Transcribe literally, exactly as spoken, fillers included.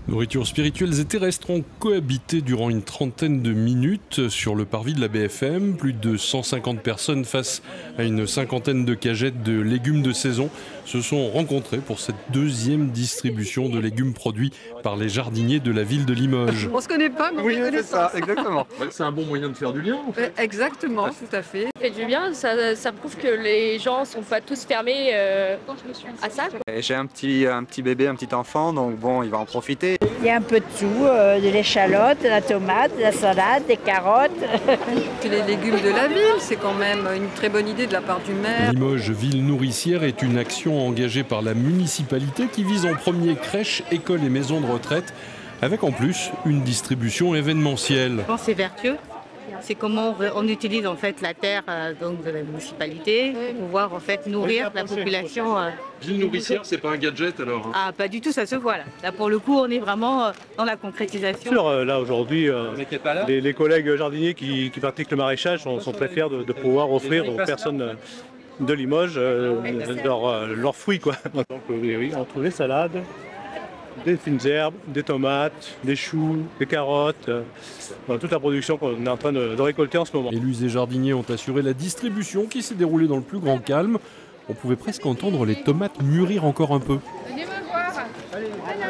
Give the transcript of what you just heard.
Nourritures spirituelles et terrestres ont cohabité durant une trentaine de minutes sur le parvis de la B F M. Plus de cent cinquante personnes face à une cinquantaine de cagettes de légumes de saison se sont rencontrées pour cette deuxième distribution de légumes produits par les jardiniers de la ville de Limoges. On se connaît pas, mais on oui, fait c'est ça, exactement. C'est un bon moyen de faire du lien, en fait. Exactement, tout à fait. Ça fait du bien, ça, ça prouve que les gens ne sont pas tous fermés euh, à ça. J'ai un petit, un petit bébé, un petit enfant, donc bon, il va en profiter. Il y a un peu de tout, euh, de l'échalote, de la tomate, de la salade, des carottes. Les légumes de la ville, c'est quand même une très bonne idée de la part du maire. Limoges Ville Nourricière est une action engagée par la municipalité qui vise en premier crèches, écoles et maisons de retraite, avec en plus une distribution événementielle. Je pense que c'est vertueux. C'est comment on utilise en fait la terre euh, donc de la municipalité pour pouvoir en fait nourrir la population. Euh... Ville nourricière, c'est pas un gadget alors hein. Ah, pas du tout, ça se voit là. Là pour le coup, on est vraiment euh, dans la concrétisation. Sûr, euh, là aujourd'hui, euh, les, les collègues jardiniers qui, qui pratiquent le maraîchage sont, sont très fiers de, de pouvoir offrir aux personnes de Limoges euh, leurs euh, leur fruits, quoi. Donc oui, oui, on trouve les salades, des fines herbes, des tomates, des choux, des carottes, euh, voilà, toute la production qu'on est en train de, de récolter en ce moment. Élus et jardiniers ont assuré la distribution qui s'est déroulée dans le plus grand calme. On pouvait presque entendre les tomates mûrir encore un peu. Venez me voir.